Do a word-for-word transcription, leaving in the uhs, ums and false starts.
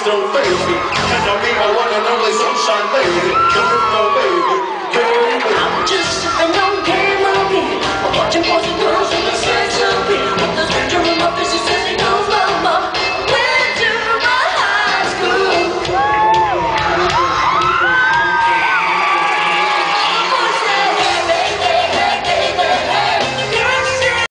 don't faze me. And I be my one and only sunshine lady. Don't baby.